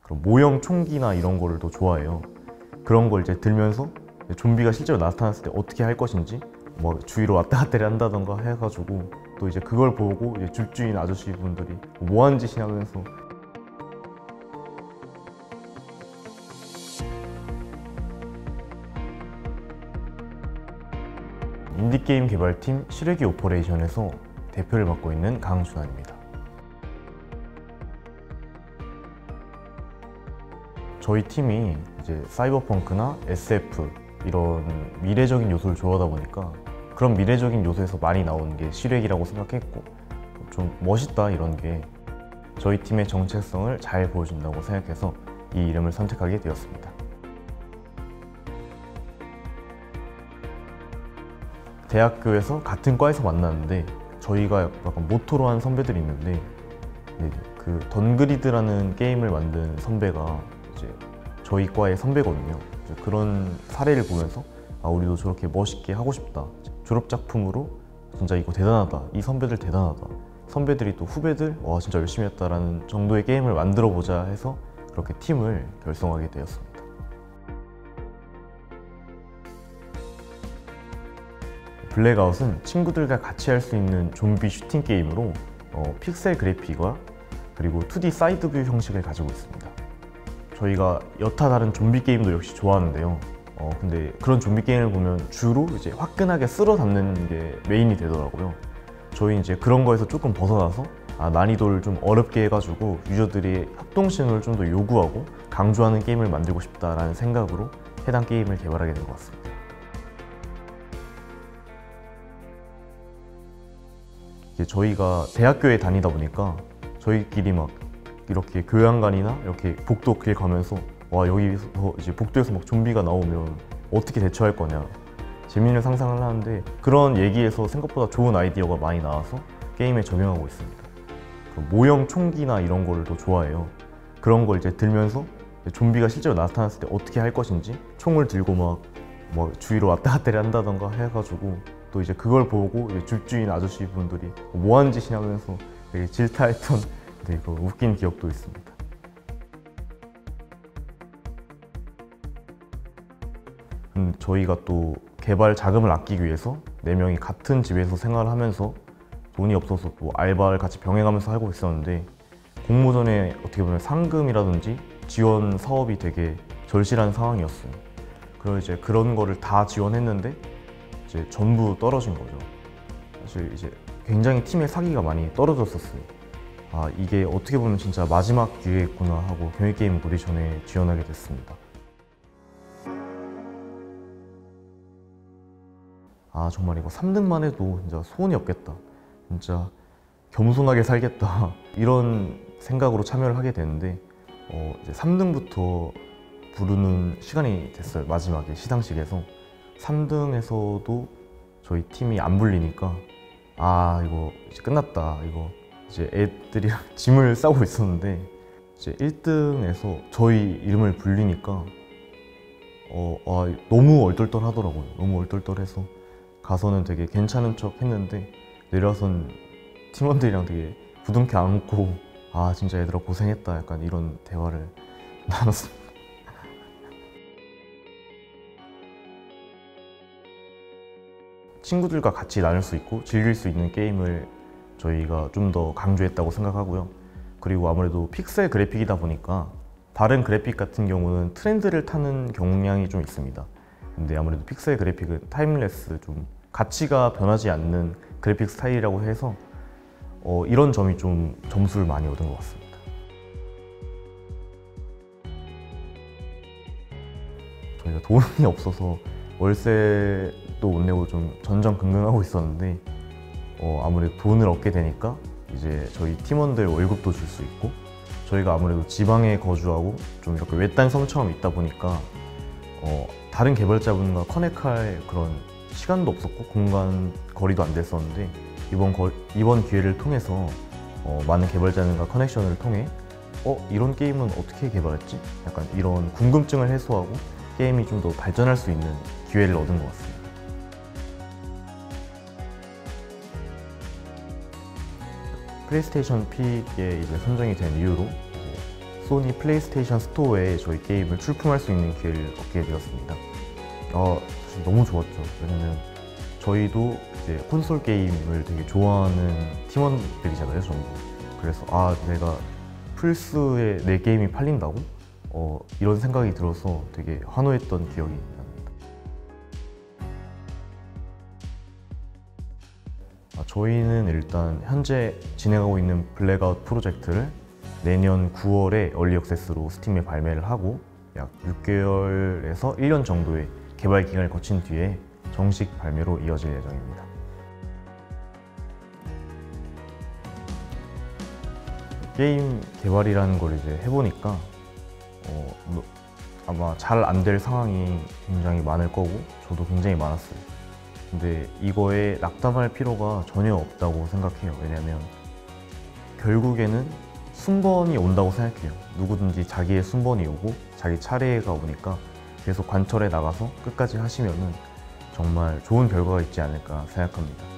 그런 모형 총기나 이런 거를 더 좋아해요. 그런 걸 이제 들면서 좀비가 실제로 나타났을 때 어떻게 할 것인지 뭐 주위로 왔다 갔다 한다던가 해가지고 또 이제 그걸 보고 이제 집주인 아저씨 분들이 뭐 하는 짓이냐면서 인디게임 개발팀 시래기 오퍼레이션에서 대표를 맡고 있는 강준환입니다. 저희 팀이 이제 사이버펑크나 SF 이런 미래적인 요소를 좋아하다 보니까 그런 미래적인 요소에서 많이 나오는 게 시래기라고 생각했고 좀 멋있다 이런 게 저희 팀의 정체성을 잘 보여준다고 생각해서 이 이름을 선택하게 되었습니다. 대학교에서 같은 과에서 만났는데 저희가 약간 모토로 한 선배들이 있는데 그 던그리드라는 게임을 만든 선배가 이제 저희 과의 선배거든요. 그런 사례를 보면서 아, 우리도 저렇게 멋있게 하고 싶다. 졸업 작품으로 진짜 이거 대단하다. 이 선배들 대단하다. 선배들이 또 후배들 와 진짜 열심히 했다라는 정도의 게임을 만들어 보자 해서 그렇게 팀을 결성하게 되었습니다. 블랙아웃은 친구들과 같이 할 수 있는 좀비 슈팅 게임으로 픽셀 그래픽과 그리고 2D 사이드 뷰 형식을 가지고 있습니다. 저희가 여타 다른 좀비 게임도 역시 좋아하는데요. 근데 그런 좀비 게임을 보면 주로 이제 화끈하게 쓸어 담는 게 메인이 되더라고요. 저희 이제 그런 거에서 조금 벗어나서 난이도를 좀 어렵게 해가지고 유저들이 협동심을 좀 더 요구하고 강조하는 게임을 만들고 싶다라는 생각으로 해당 게임을 개발하게 된 것 같습니다. 저희가 대학교에 다니다 보니까 저희끼리 막 이렇게 교양관이나 이렇게 복도 길 가면서 와 여기서 이제 복도에서 막 좀비가 나오면 어떻게 대처할 거냐 재미있는 상상을 하는데 그런 얘기에서 생각보다 좋은 아이디어가 많이 나와서 게임에 적용하고 있습니다. 모형 총기나 이런 거를 더 좋아해요. 그런 걸 이제 들면서 좀비가 실제로 나타났을 때 어떻게 할 것인지 총을 들고 막 주위로 왔다 갔다 한다던가 해가지고 또 이제 그걸 보고 이제 집주인 아저씨 분들이 뭐 하는 짓이냐면서 되게 질타했던 되게 웃긴 기억도 있습니다. 저희가 또 개발 자금을 아끼기 위해서 4명이 같은 집에서 생활을 하면서 돈이 없어서 또 알바를 같이 병행하면서 하고 있었는데 공모전에 어떻게 보면 상금이라든지 지원 사업이 되게 절실한 상황이었어요. 그래서 이제 그런 거를 다 지원했는데 이제 전부 떨어진 거죠. 사실 이제 굉장히 팀의 사기가 많이 떨어졌었어요. 아 이게 어떻게 보면 진짜 마지막 기회였구나 하고 경희게임 오디션에 지원하게 됐습니다. 아 정말 이거 3등만 해도 진짜 소원이 없겠다. 진짜 겸손하게 살겠다. 이런 생각으로 참여를 하게 됐는데 이제 3등부터 부르는 시간이 됐어요. 마지막에 시상식에서 3등에서도 저희 팀이 안 불리니까 아 이거 이제 끝났다. 이거 이제 애들이랑 짐을 싸고 있었는데 이제 1등에서 저희 이름을 불리니까 너무 얼떨떨하더라고요. 너무 얼떨떨해서 가서는 되게 괜찮은 척 했는데 내려와선 팀원들이랑 되게 부둥켜 안고 아 진짜 얘들아 고생했다 약간 이런 대화를 나눴습니다. 친구들과 같이 나눌 수 있고 즐길 수 있는 게임을 저희가 좀 더 강조했다고 생각하고요. 그리고 아무래도 픽셀 그래픽이다 보니까 다른 그래픽 같은 경우는 트렌드를 타는 경향이 좀 있습니다. 근데 아무래도 픽셀 그래픽은 타임레스 좀 가치가 변하지 않는 그래픽 스타일이라고 해서 이런 점이 좀 점수를 많이 얻은 것 같습니다. 저희가 돈이 없어서 월세도 못 내고 좀 전전긍긍하고 있었는데 아무래도 돈을 얻게 되니까 이제 저희 팀원들 월급도 줄 수 있고 저희가 아무래도 지방에 거주하고 좀 이렇게 외딴 섬처럼 있다 보니까 다른 개발자분과 커넥할 그런 시간도 없었고 공간 거리도 안 됐었는데 이번 기회를 통해서 많은 개발자들과 커넥션을 통해 이런 게임은 어떻게 개발했지? 약간 이런 궁금증을 해소하고 게임이 좀 더 발전할 수 있는 기회를 얻은 것 같습니다. 플레이스테이션 픽에 이제 선정이 된 이후로 소니 플레이스테이션 스토어에 저희 게임을 출품할 수 있는 기회를 얻게 되었습니다. 사실 너무 좋았죠. 왜냐면 저희도 이제 콘솔 게임을 되게 좋아하는 팀원들이잖아요, 전부. 그래서 내가 플스에 내 게임이 팔린다고? 이런 생각이 들어서 되게 환호했던 기억이 납니다. 저희는 일단 현재 진행하고 있는 블랙아웃 프로젝트를 내년 9월에 얼리 액세스로 스팀에 발매를 하고 약 6개월에서 1년 정도의 개발 기간을 거친 뒤에 정식 발매로 이어질 예정입니다. 게임 개발이라는 걸 이제 해보니까 아마 잘 안 될 상황이 굉장히 많을 거고 저도 굉장히 많았어요. 근데 이거에 낙담할 필요가 전혀 없다고 생각해요. 왜냐면 결국에는 순번이 온다고 생각해요. 누구든지 자기의 순번이 오고 자기 차례가 오니까 계속 관철해 나가서 끝까지 하시면은 정말 좋은 결과가 있지 않을까 생각합니다.